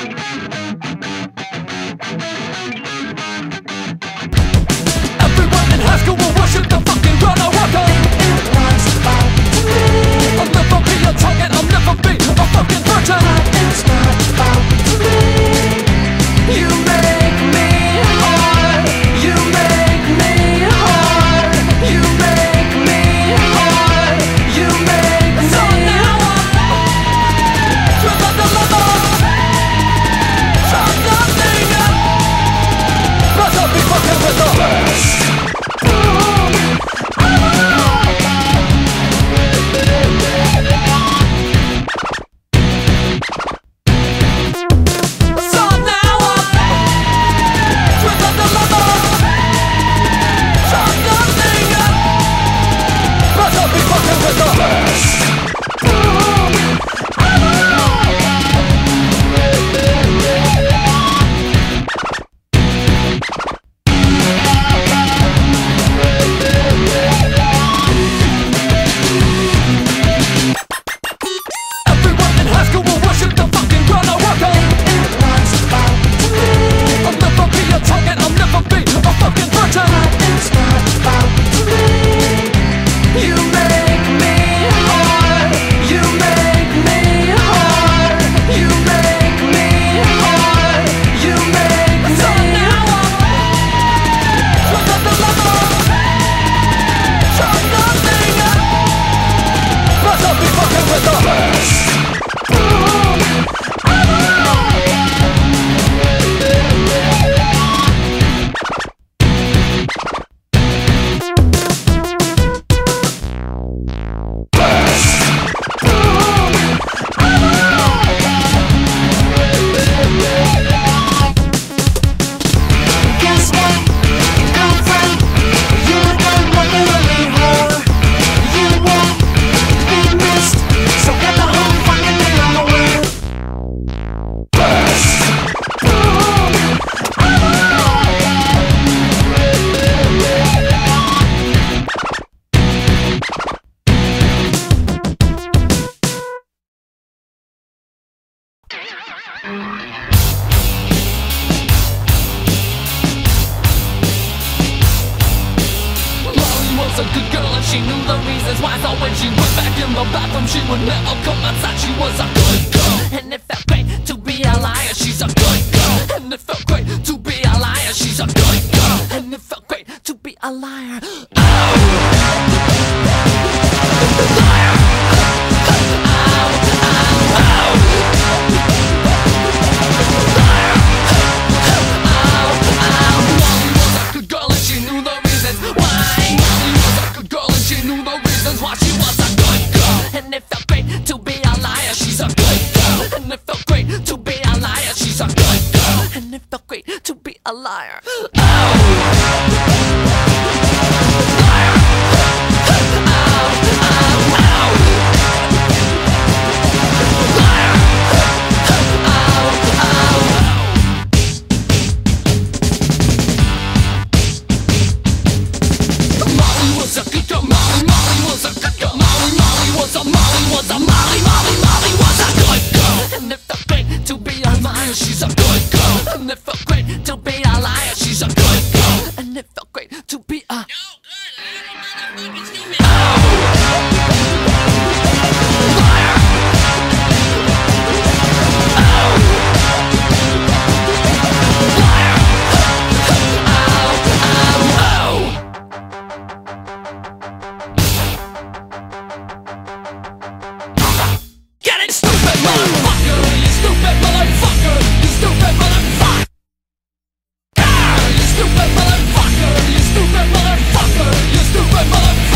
Everyone in high school will worship the fucking ground I walk on. I'll never be a target, I'll never be a fucking virgin. It's not about me. You make me hard. You make me hard. You make me hard. You make me so now without the lover, try nothing else. But I'll be fucking with the best. was a good girl and she knew the reasons why. So when she went back in the bathroom, she would never come outside. She was a good girl, and it felt great to be a liar. She's a good girl, and it felt great to be a liar. She's a good girl, and it felt great to be a liar. Why she was a good girl, and it felt great to be a liar. She's a good girl, and it felt great to be a liar. She's a good girl, and it felt great to be a liar. She's a good girl, and it felt great to be a liar. She's a good girl, and it felt great to be a Get it, stupid motherfucker! You stupid motherfucker! You stupid motherfucker! You stupid motherfucker! You stupid motherfucker! You stupid motherfucker!